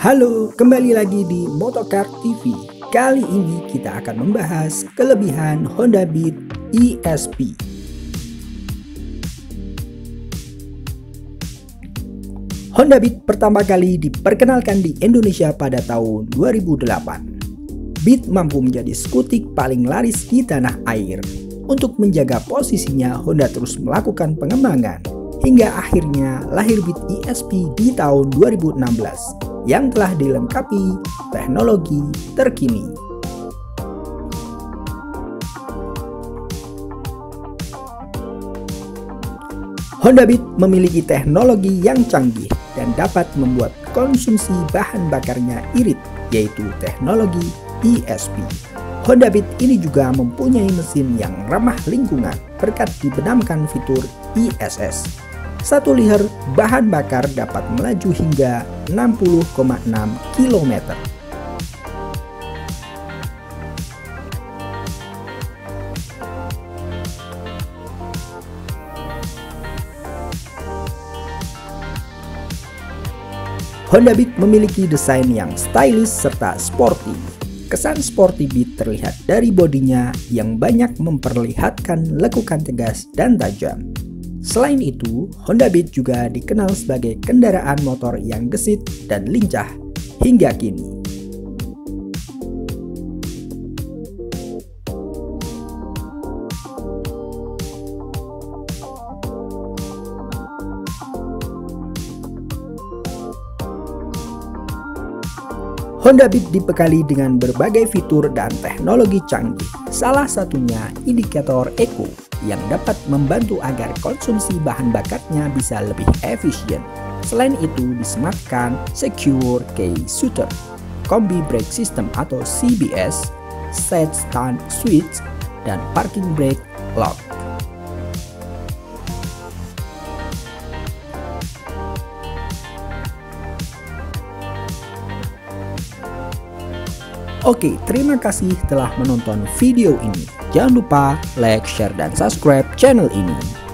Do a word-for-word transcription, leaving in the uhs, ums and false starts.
Halo, kembali lagi di Motocar T V. Kali ini kita akan membahas kelebihan Honda Beat E S P. Honda Beat pertama kali diperkenalkan di Indonesia pada tahun dua ribu delapan. Beat mampu menjadi skutik paling laris di tanah air. Untuk menjaga posisinya, Honda terus melakukan pengembangan hingga akhirnya lahir Beat E S P di tahun dua ribu enam belas yang telah dilengkapi teknologi terkini. Honda Beat memiliki teknologi yang canggih dan dapat membuat konsumsi bahan bakarnya irit, yaitu teknologi E S P. Honda Beat ini juga mempunyai mesin yang ramah lingkungan berkat dibenamkan fitur E S S. Satu liter bahan bakar dapat melaju hingga enam puluh koma enam kilometer. Honda Beat memiliki desain yang stylish serta sporty. Kesan sporty Beat terlihat dari bodinya yang banyak memperlihatkan lekukan tegas dan tajam. Selain itu, Honda Beat juga dikenal sebagai kendaraan motor yang gesit dan lincah hingga kini. Honda Beat dibekali dengan berbagai fitur dan teknologi canggih, salah satunya indikator eco yang dapat membantu agar konsumsi bahan bakarnya bisa lebih efisien. Selain itu, disematkan Secure Key Shooter, Combi Brake System atau C B S, Set Start Switch, dan Parking Brake Lock. Oke, terima kasih telah menonton video ini. Jangan lupa like, share, dan subscribe channel ini.